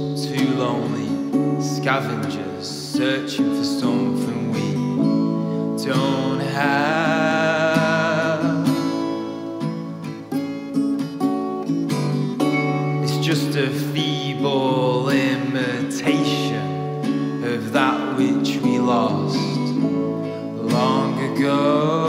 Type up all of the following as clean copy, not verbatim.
two lonely scavengers searching for something we don't have. It's just a feeble imitation of that which we lost long ago.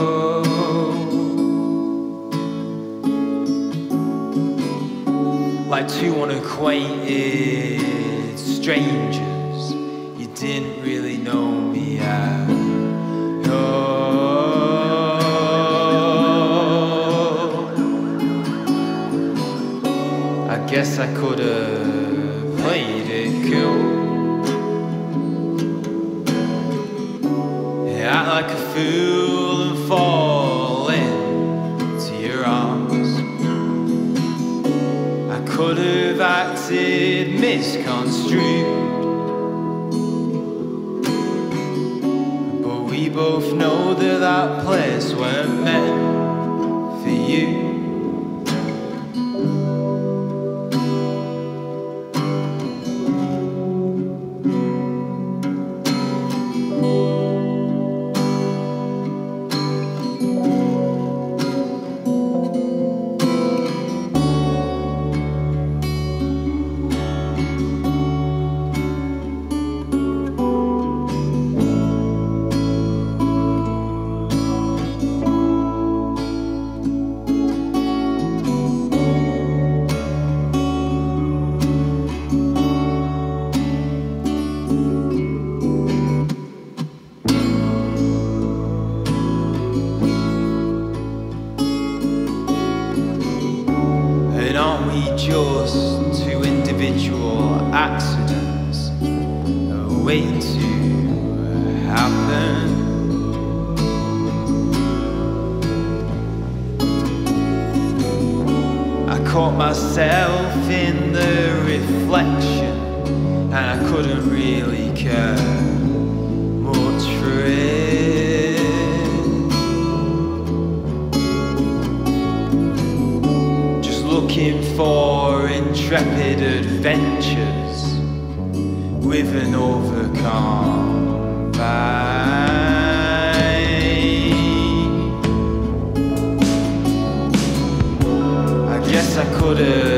Like two unacquainted strangers, you didn't really know me at all. I guess I could have played it cool, act like a fool and fall into your arms. I could have acted misconstrued, but we both know that that place weren't meant for you. And aren't we just two individual accidents waiting to happen? I caught myself in the reflection, and I couldn't really care much for it. Looking for intrepid adventures with an overcome mind. I guess I could have